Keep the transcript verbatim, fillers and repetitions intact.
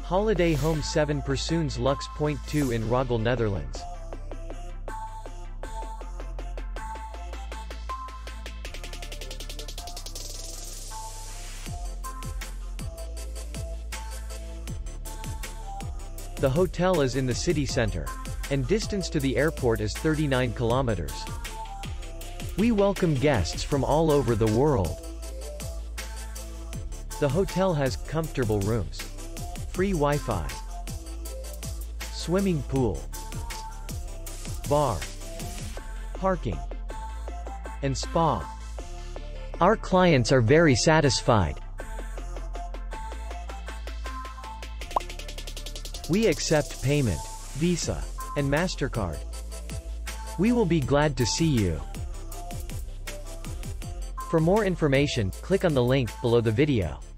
Holiday Home seven Persoons Luxe point two in Roggel, Netherlands. The hotel is in the city center, and distance to the airport is thirty-nine kilometers. We welcome guests from all over the world. The hotel has comfortable rooms, free Wi-Fi, swimming pool, bar, parking, and spa. Our clients are very satisfied. We accept payment, Visa, and MasterCard. We will be glad to see you. For more information, click on the link below the video.